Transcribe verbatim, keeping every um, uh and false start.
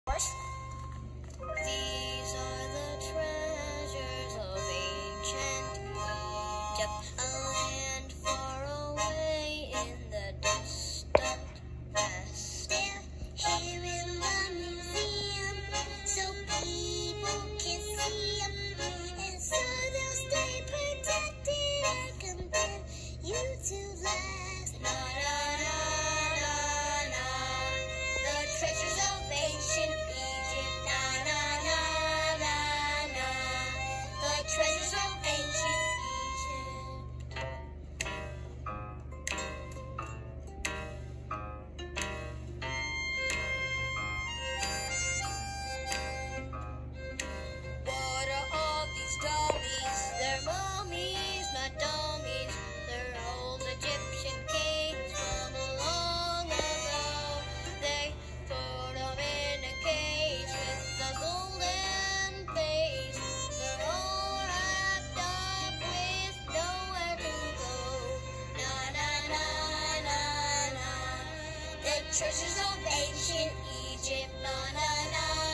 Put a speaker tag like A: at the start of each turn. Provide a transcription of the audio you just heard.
A: These are the treasures of ancient Egypt, a land far away in the distant past. They're here in the museum, so people can see them, and so they'll stay protected and continue to last. Na na na na na, the treasures of ancient Egypt. Na na na na na, the treasures of ancient Egypt. What are all these dummies? They're mummies, not dummies. They're old Egyptian kings from long ago. They put them in a cage with a golden face. They're all wrapped up with nowhere to go. Na na na na na, the treasures of ancient Egypt. Na na na.